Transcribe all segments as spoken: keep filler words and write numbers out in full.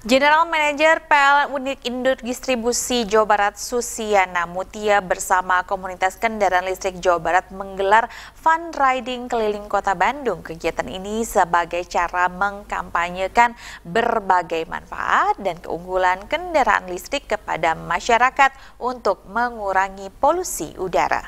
General Manager P L N Unit Induk Distribusi Jawa Barat Susiana Mutia bersama komunitas kendaraan listrik Jawa Barat menggelar fun riding keliling kota Bandung. Kegiatan ini sebagai cara mengkampanyekan berbagai manfaat dan keunggulan kendaraan listrik kepada masyarakat untuk mengurangi polusi udara.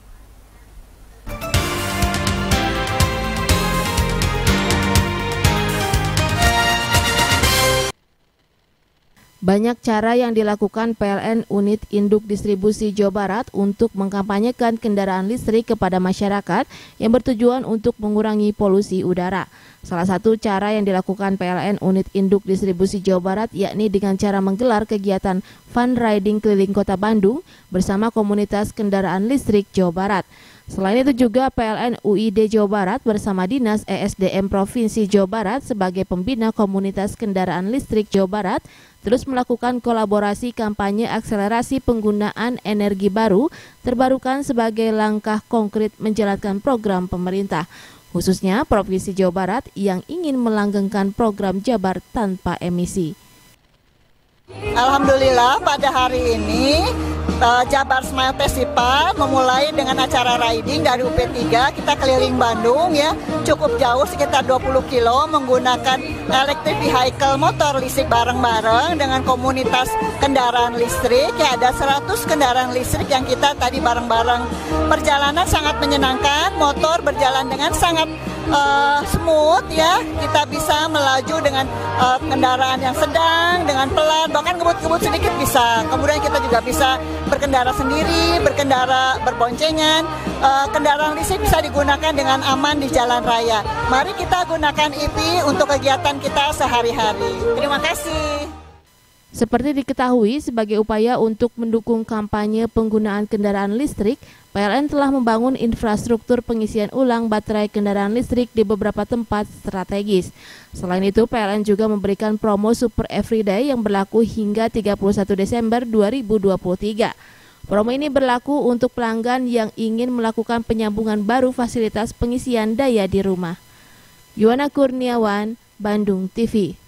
Banyak cara yang dilakukan P L N Unit Induk Distribusi Jawa Barat untuk mengkampanyekan kendaraan listrik kepada masyarakat yang bertujuan untuk mengurangi polusi udara. Salah satu cara yang dilakukan P L N Unit Induk Distribusi Jawa Barat yakni dengan cara menggelar kegiatan fun riding keliling kota Bandung bersama komunitas kendaraan listrik Jawa Barat. Selain itu juga P L N U I D Jawa Barat bersama Dinas E S D M Provinsi Jawa Barat sebagai pembina komunitas kendaraan listrik Jawa Barat terus melakukan kolaborasi kampanye akselerasi penggunaan energi baru terbarukan sebagai langkah konkret menjalankan program pemerintah, khususnya Provinsi Jawa Barat yang ingin melanggengkan program Jabar tanpa emisi. Alhamdulillah pada hari ini uh, Jabar Smile Festival memulai dengan acara riding dari U P tiga, kita keliling Bandung ya, cukup jauh sekitar dua puluh kilo menggunakan electric vehicle motor listrik bareng-bareng dengan komunitas kendaraan listrik ya, ada seratus kendaraan listrik yang kita tadi bareng-bareng. Perjalanan sangat menyenangkan, motor berjalan dengan sangat uh, smooth ya, kita bisa melaju dengan uh, kendaraan yang sedang, dengan pelan, bahkan ngebut-ngebut sedikit bisa. Kemudian kita juga bisa berkendara sendiri, berkendara berboncengan. Uh, kendaraan listrik bisa digunakan dengan aman di jalan raya. Mari kita gunakan E V untuk kegiatan kita sehari-hari. Terima kasih. Seperti diketahui, sebagai upaya untuk mendukung kampanye penggunaan kendaraan listrik, P L N telah membangun infrastruktur pengisian ulang baterai kendaraan listrik di beberapa tempat strategis. Selain itu, P L N juga memberikan promo Super Everyday yang berlaku hingga tiga puluh satu Desember dua ribu dua puluh tiga. Promo ini berlaku untuk pelanggan yang ingin melakukan penyambungan baru fasilitas pengisian daya di rumah. Yuwana Kurniawan, Bandung T V.